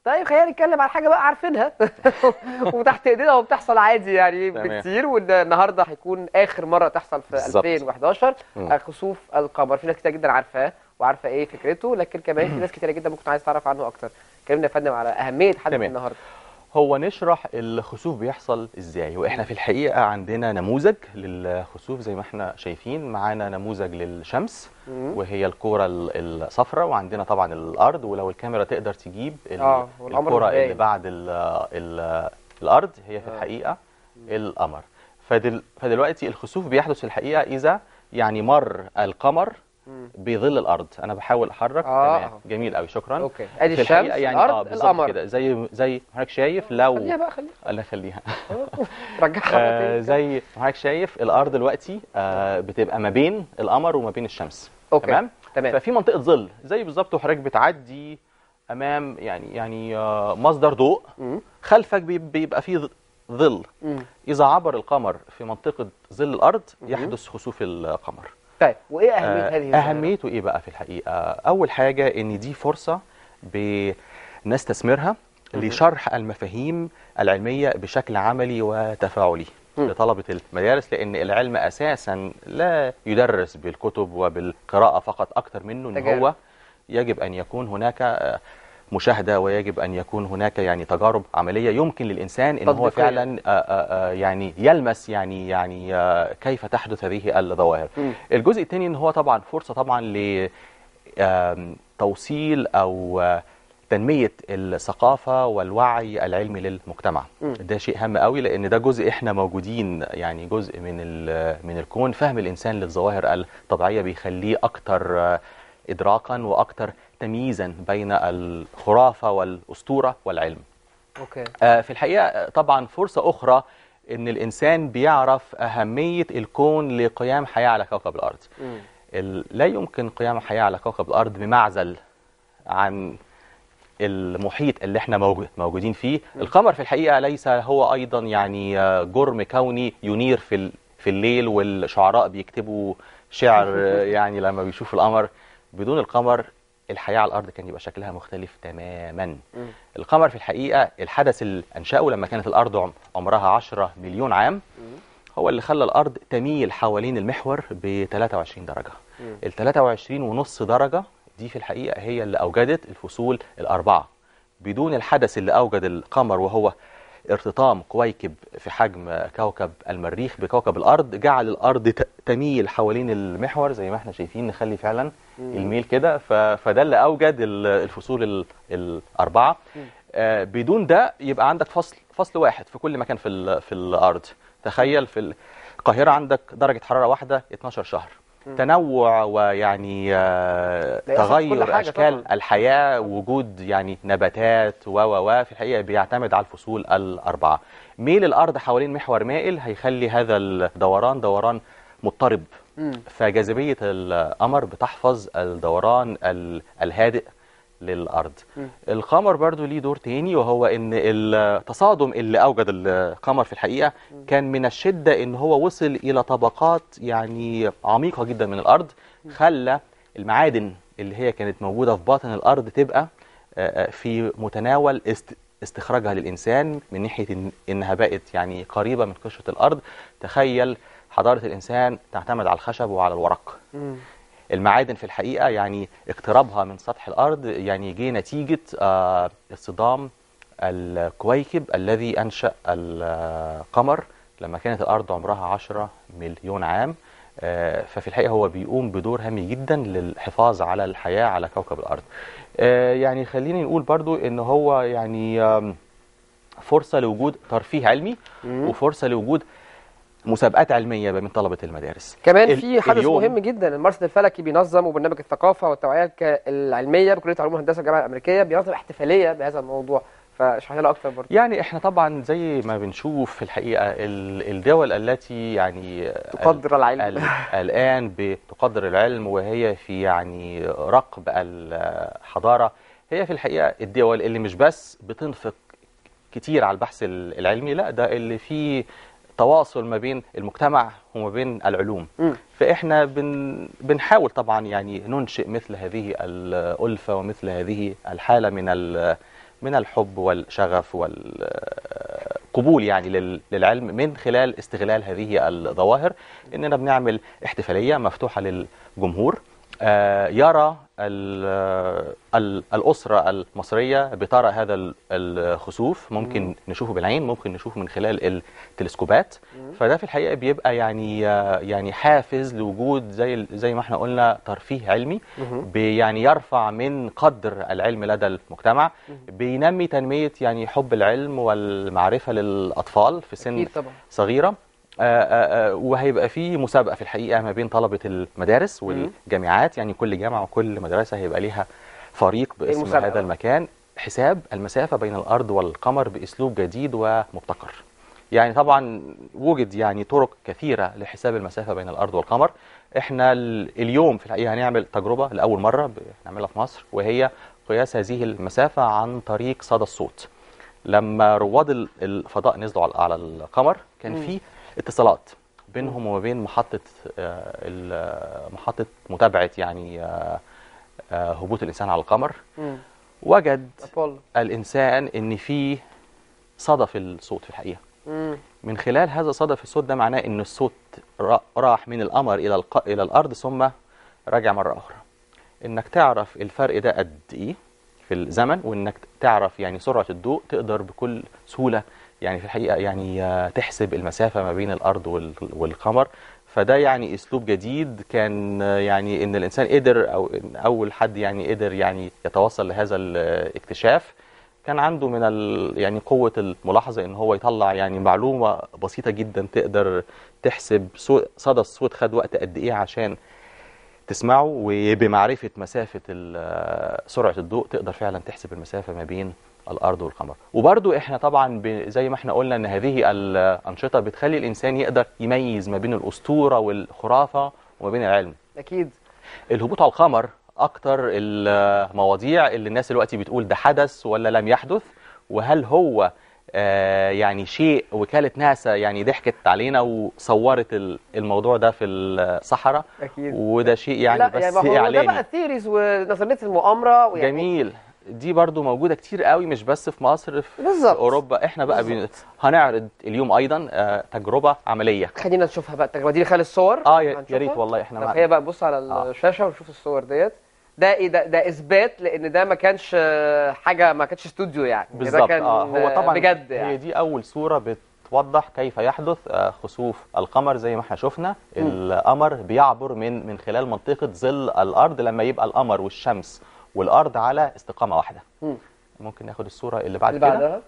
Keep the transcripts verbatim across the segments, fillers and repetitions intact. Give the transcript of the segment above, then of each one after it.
طيب خلينا نتكلم عن حاجه بقى عارفينها وتحت ايدينا وبتحصل عادي يعني بكتير، والنهارده هيكون اخر مره تحصل في بالزبط. ألفين وحداشر خسوف القمر. في ناس كتير جدا عارفاه وعارفه ايه فكرته، لكن كمان في ناس كتير جدا ممكن عايز تعرف عنه اكتر. كلمنا يا فندم على اهميه حدث النهارده. هو نشرح الخسوف بيحصل ازاي، واحنا في الحقيقه عندنا نموذج للخسوف زي ما احنا شايفين. معانا نموذج للشمس وهي الكوره الصفراء، وعندنا طبعا الارض، ولو الكاميرا تقدر تجيب آه الكوره اللي بعد ال ال الارض هي في الحقيقه آه. القمر. فدل فدلوقتي الخسوف بيحدث في الحقيقه اذا يعني مر القمر بظل الارض. انا بحاول احرك. آه. تمام، جميل قوي، شكرا. اوكي، ادي الشمس يعني الارض اه القمر كده، زي زي ما حضرتك شايف. لو خليها بقى خليها الله يخليها رجعها آه زي ما حضرتك شايف الارض دلوقتي آه بتبقى ما بين القمر وما بين الشمس. أوكي. تمام تمام. ففي منطقه ظل زي بالظبط، وحضرتك بتعدي امام يعني يعني آه مصدر ضوء، خلفك بيبقى فيه ظل. اذا عبر القمر في منطقه ظل الارض يحدث خسوف القمر. طيب وايه اهميه هذه الظاهره؟ اهميته ايه بقى في الحقيقه؟ اول حاجه ان دي فرصه بنستثمرها لشرح المفاهيم العلميه بشكل عملي وتفاعلي م. لطلبه المدارس، لان العلم اساسا لا يدرس بالكتب وبالقراءه فقط، اكتر منه ان هو يجب ان يكون هناك مشاهده، ويجب ان يكون هناك يعني تجارب عمليه يمكن للانسان ان هو فعلا آآ آآ يعني يلمس يعني يعني كيف تحدث هذه الظواهر. الجزء الثاني ان هو طبعا فرصه طبعا لتوصيل او تنميه الثقافه والوعي العلمي للمجتمع. م. ده شيء هام قوي، لان ده جزء احنا موجودين يعني جزء من من الكون. فهم الانسان للظواهر الطبيعيه بيخليه اكثر ادراكا واكثر تمييزا بين الخرافه والاسطوره والعلم. اوكي. آه في الحقيقه طبعا فرصه اخرى ان الانسان بيعرف اهميه الكون لقيام حياه على كوكب الارض. لا يمكن قيام حياه على كوكب الارض بمعزل عن المحيط اللي احنا موجود موجودين فيه. م. القمر في الحقيقه ليس هو ايضا يعني جرم كوني ينير في في الليل، والشعراء بيكتبوا شعر يعني لما بيشوفوا القمر. بدون القمر الحياة على الأرض كان يبقى شكلها مختلف تماما. م. القمر في الحقيقة الحدث اللي أنشأه لما كانت الأرض عمرها عشرة مليون عام م. هو اللي خلى الأرض تميل حوالين المحور ب ثلاثة وعشرين درجة. ال ثلاثة وعشرين ونص درجة دي في الحقيقة هي اللي أوجدت الفصول الأربعة. بدون الحدث اللي أوجد القمر وهو ارتطام كويكب في حجم كوكب المريخ بكوكب الأرض، جعل الأرض تميل حوالين المحور زي ما احنا شايفين. نخلي فعلا الميل كده، فده اللي أوجد الفصول الأربعة. آه بدون ده يبقى عندك فصل فصل واحد في كل مكان في في الأرض. تخيل في القاهرة عندك درجة حرارة واحدة اتناشر شهر. تنوع ويعني آه تغير أشكال طبعا. الحياة، وجود يعني نباتات و و في الحقيقة بيعتمد على الفصول الأربعة. ميل الأرض حوالين محور مائل هيخلي هذا الدوران دوران مضطرب. م. فجاذبية القمر بتحفظ الدوران الهادئ للأرض. م. القمر برضو ليه دور تاني، وهو ان التصادم اللي أوجد القمر في الحقيقة م. كان من الشدة ان هو وصل إلى طبقات يعني عميقة جدا من الأرض، خلى المعادن اللي هي كانت موجودة في باطن الأرض تبقى في متناول استخراجها للإنسان، من ناحية إنها بقت يعني قريبة من قشرة الأرض. تخيل حضارة الإنسان تعتمد على الخشب وعلى الورق. م. المعادن في الحقيقة يعني اقترابها من سطح الأرض يعني جه نتيجة آه اصطدام الكويكب الذي أنشأ القمر لما كانت الأرض عمرها عشرة مليون عام. آه ففي الحقيقة هو بيقوم بدور هام جدا للحفاظ على الحياة على كوكب الأرض. آه يعني خليني نقول برضو إن هو يعني آه فرصة لوجود ترفيه علمي وفرصة لوجود مسابقات علميه من طلبه المدارس. كمان في حدث مهم جدا، المرصد الفلكي بينظم، وبرنامج الثقافه والتوعيه العلميه بكليه علوم الهندسه الجامعه الامريكيه بينظم احتفاليه بهذا الموضوع، فاشرح لنا اكتر برضه. يعني احنا طبعا زي ما بنشوف في الحقيقه الدول التي يعني تقدر العلم الان بتقدر العلم وهي في يعني رقب الحضاره، هي في الحقيقه الدول اللي مش بس بتنفق كتير على البحث العلمي، لا ده اللي فيه تواصل ما بين المجتمع وما بين العلوم. م. فإحنا بن بنحاول طبعا يعني ننشئ مثل هذه الألفة ومثل هذه الحالة من من الحب والشغف والقبول يعني لل- للعلم من خلال استغلال هذه الظواهر. إننا بنعمل احتفالية مفتوحة للجمهور، آه، يرى ال- ال- الأسرة المصرية بترى هذا ال- الخسوف، ممكن نشوفه بالعين، ممكن نشوفه من خلال التلسكوبات. فده في الحقيقة بيبقى يعني آه، يعني حافز لوجود زي ال- زي ما احنا قلنا ترفيه علمي، بي- يعني يرفع من قدر العلم لدى المجتمع، بينمي تنمية يعني حب العلم والمعرفة للأطفال في سن اكيد طبعا. صغيرة. آه، آه، آه، وهيبقى في مسابقة في الحقيقة ما بين طلبة المدارس والجامعات، يعني كل جامعة وكل مدرسة هيبقى ليها فريق باسم المسابقة هذا بقى. المكان، حساب المسافة بين الأرض والقمر بأسلوب جديد ومبتكر. يعني طبعا وجد يعني طرق كثيرة لحساب المسافة بين الأرض والقمر. احنا ال- اليوم في الحقيقة هنعمل تجربة لأول مرة بنعملها في مصر، وهي قياس هذه المسافة عن طريق صدى الصوت. لما رواد ال- الفضاء نزلوا على- على القمر كان مم. في اتصالات بينهم وما بين محطة آه، ال- محطة متابعة يعني آه، آه، هبوط الإنسان على القمر. مم. وجد أبولو. الإنسان إن في صدى في الصوت في الحقيقة. مم. من خلال هذا الصدى في الصوت ده معناه إن الصوت را- راح من القمر إلى الق... إلى الأرض ثم رجع مرة أخرى. إنك تعرف الفرق ده قد إيه في الزمن، وإنك تعرف يعني سرعة الضوء، تقدر بكل سهولة يعني في الحقيقة يعني آه، تحسب المسافة ما بين الأرض وال- والقمر. فده يعني أسلوب جديد كان آه، يعني إن الإنسان قدر، أو إن أول حد يعني قدر يعني يتوصل لهذا الاكتشاف، كان عنده من ال يعني قوة الملاحظة إن هو يطلع يعني معلومة بسيطة جدا تقدر تحسب سو- صدى الصوت خد وقت قد إيه عشان تسمعه، وبمعرفة مسافة ال- سرعة الضوء تقدر فعلا تحسب المسافة ما بين الأرض والقمر. وبرضو إحنا طبعا ب- زي ما إحنا قلنا إن هذه الأنشطة بتخلي الإنسان يقدر يميز ما بين الأسطورة والخرافة وما بين العلم. اكيد. الهبوط على القمر أكتر المواضيع اللي الناس دلوقتي بتقول ده حدث ولا لم يحدث، وهل هو آه، يعني شيء وكالة ناسا يعني ضحكت علينا وصورت ال- الموضوع ده في الصحراء، اكيد. وده شيء يعني لا بس يعني ما هو ده إعلامي. بقى ثيريز ونظريه المؤامره ويعني جميل. دي برضو موجودة كتير قوي، مش بس في مصر، في بالظبط. أوروبا. احنا بقى بن... بالظبط. هنعرض اليوم أيضا آه، تجربة عملية. خلينا نشوفها بقى التجربه دي، خلي الصور. اه يا هنشوفها. يا ريت والله. احنا لو مع... هي بقى بص على آه. الشاشه ونشوف الصور ديت. ده ايه ده؟ ده اثبات لان ده ما كانش آه، حاجه، ما كانش استوديو يعني. ده بالظبط. كان اه هو طبعا بجد هي يعني. دي اول صوره بتوضح كيف يحدث آه، خسوف القمر. زي ما احنا شفنا القمر بيعبر من من خلال منطقه ظل الارض لما يبقى القمر والشمس والارض على استقامه واحده. مم. ممكن ناخد الصوره اللي بعد اللي كده. بعدها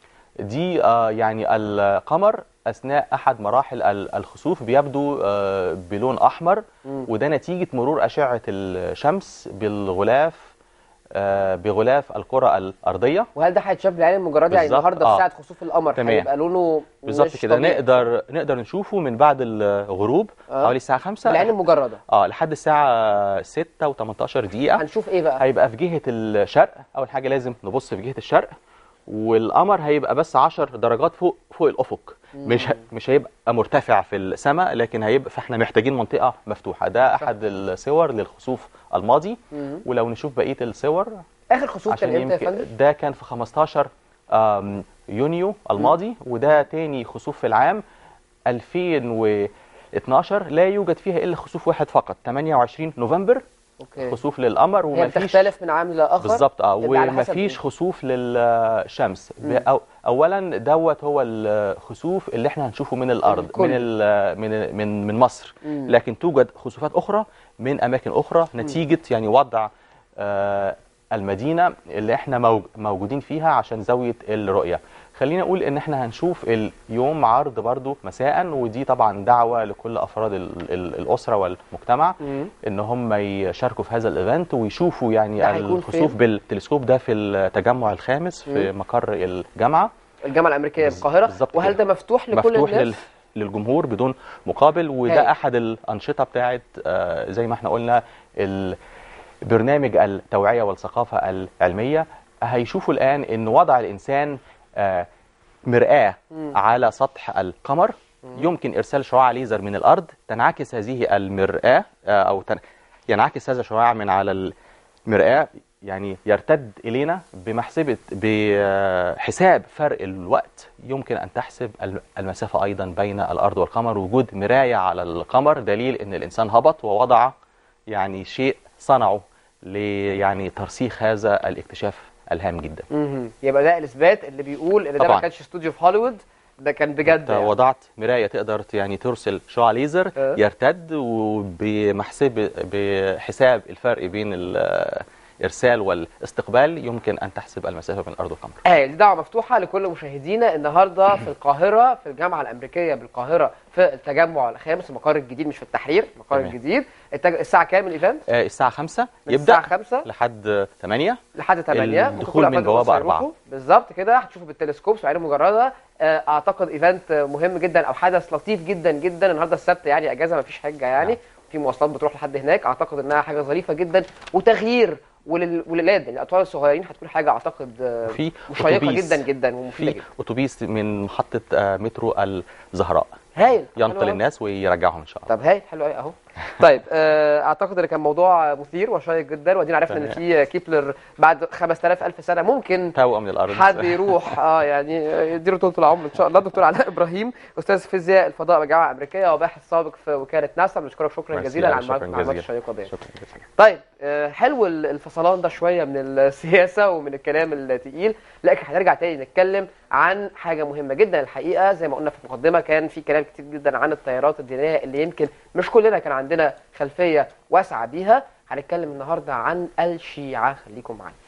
دي آه، يعني القمر اثناء احد مراحل ال- الخسوف بيبدو آه، بلون احمر، مم. وده نتيجه مرور اشعه الشمس بالغلاف آه، بغلاف الكره الارضيه. وهل ده هيتشاف بالعين المجرده؟ يعني بالظبط. النهارده آه. في ساعه خسوف القمر تمام. هيبقى لونه بالظبط مش كده. طبيعي. نقدر نقدر نشوفه من بعد الغروب آه. حوالي الساعه خمسة بالعين المجرده. اه لحد الساعه ستة وتمنتاشر دقيقه. هنشوف ايه بقى؟ هيبقى في جهه الشرق. اول حاجه لازم نبص في جهه الشرق، والقمر هيبقى بس عشر درجات فوق فوق الافق. مش ه- مش هيبقى مرتفع في السماء، لكن هيبقى، فاحنا محتاجين منطقه مفتوحه. ده احد الصور للخسوف الماضي. مم. ولو نشوف بقيه الصور اخر خسوف كان عشان امتى يا يمكن فندم؟ ده كان في خمستاشر آم، يونيو الماضي، وده تاني خسوف في العام ألفين واتناشر. لا يوجد فيها الا خسوف واحد فقط، تمنية وعشرين نوفمبر، اوكي. خسوف للقمر. هي ومفيش بتختلف من عام لاخر. بالظبط. اه ده على حسب ومفيش إيه؟ خسوف للشمس. مم. أو اولا دوت هو الخسوف اللي احنا هنشوفه من الارض، الكل. من ال- من من من مصر. مم. لكن توجد خسوفات اخرى من اماكن اخرى نتيجه يعني وضع آه، المدينه اللي احنا موج- موجودين فيها عشان زاويه الرؤيه. خلينا اقول ان احنا هنشوف اليوم عرض برضو مساء، ودي طبعا دعوه لكل افراد ال- ال- الاسره والمجتمع مم. ان هم يشاركوا في هذا الايفنت ويشوفوا ده يعني هيكون الخسوف فين؟ بالتلسكوب. ده في التجمع الخامس في مم. مقر الجامعه. الجامعه الامريكيه بز- بالقاهره. بالظبط وهل كده. ده مفتوح لكل مفتوح الناس؟ لل... للجمهور بدون مقابل. وده هاي. احد الانشطه بتاعت آه، زي ما احنا قلنا ال- برنامج التوعيه والثقافه العلميه. هيشوفوا الان ان وضع الانسان آه، مرآة مم. على سطح القمر. يمكن ارسال شعاع ليزر من الارض، تنعكس هذه المرآة آه، او تن... ينعكس هذا الشعاع من على المرآة، يعني يرتد إلينا بمحسبة بحساب فرق الوقت، يمكن أن تحسب المسافة أيضا بين الأرض والقمر. وجود مراية على القمر دليل أن الإنسان هبط ووضع يعني شيء صنعه لي يعني ترسيخ هذا الاكتشاف الهام جدا. امم يبقى ده الإثبات اللي بيقول إن ده ما كانش استوديو في هوليوود، ده كان بجد. يعني وضعت مراية تقدر يعني ترسل شعاع ليزر أه؟ يرتد، وبمحسب بحساب الفرق بين الإرسال والاستقبال يمكن أن تحسب المسافة بين الأرض والقمر. آه دي دعوة مفتوحة لكل مشاهدينا النهارده في القاهرة، في الجامعة الأمريكية بالقاهرة، في التجمع الخامس، المقر الجديد، مش في التحرير، المقر الجديد. الساعة كام الإيفنت؟ آه الساعة خمسة يبدأ، الساعة خمسة لحد ثمانية لحد ثمانية. الدخول من بوابة أربعة بالظبط كده. هتشوفوا بالتلسكوب بعين مجردة. اعتقد ايفنت مهم جدا او حدث لطيف جدا جدا. النهارده السبت يعني اجازه، ما فيش حجه يعني نعم. في مواصلات بتروح لحد هناك. اعتقد انها حاجه ظريفه جدا وتغيير، وللولاد يعني الاطفال الصغيرين هتكون حاجه اعتقد في مشيقه جدا جدا ومفيده في جدا. اتوبيس من محطه مترو الزهراء هايل ينقل الناس ويرجعهم ان شاء الله. طب هايل، حلو قوي اهو. طيب اعتقد ان كان موضوع مثير وشيق جدا، وادينا عرفنا ان في كيبلر بعد خمسة آلاف الف سنه ممكن توأم من الارض حد يروح اه يعني يديله طول العمر ان شاء الله. دكتور علاء ابراهيم، استاذ فيزياء الفضاء بالجامعه الامريكيه وباحث سابق في وكاله ناسا، بنشكرك شكرا جزيلا على المعلومات الشيقه دي. طيب حلو الفصلان ده شويه من السياسه ومن الكلام الثقيل، لكن هنرجع تاني نتكلم عن حاجه مهمه جدا الحقيقه. زي ما قلنا في المقدمه كان في كلام كتير جدا عن التيارات الدينيه اللي يمكن مش كلنا كان عندنا خلفيه واسعه بيها. هنتكلم النهارده عن الشيعه، خليكم معانا.